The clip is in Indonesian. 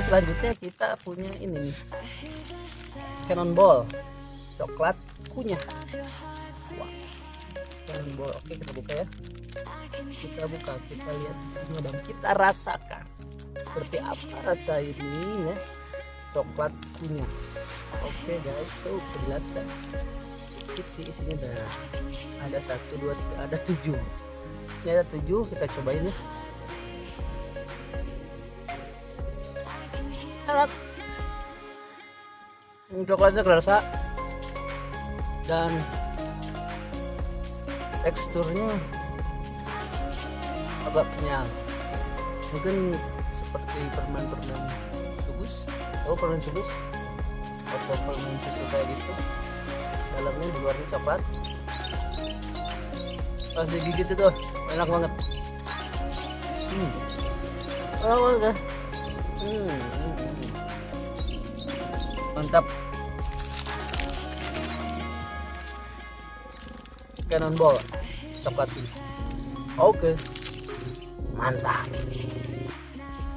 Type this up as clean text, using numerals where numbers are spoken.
selanjutnya kita punya ini nih, Cannonball coklat kunyah. Wah, Cannonball. Oke, kita buka ya. Kita buka, kita lihat dan kita rasakan seperti apa rasa ini ya, coklat kunyah. Oke guys, tuh bisa dilihat kan, sedikit sih isinya. Ada 1, 2, 3, ada 7. Ini ada 7, kita cobain ya. Enak, coklatnya kerasa dan teksturnya agak kenyal, mungkin seperti permen sugus. Permen sugus atau permen susu kayak gitu, dalamnya di luarnya coklat. Pas digigit itu enak banget. Enak banget kan? Mantap. Cannonball coklat ini. Oke, mantap.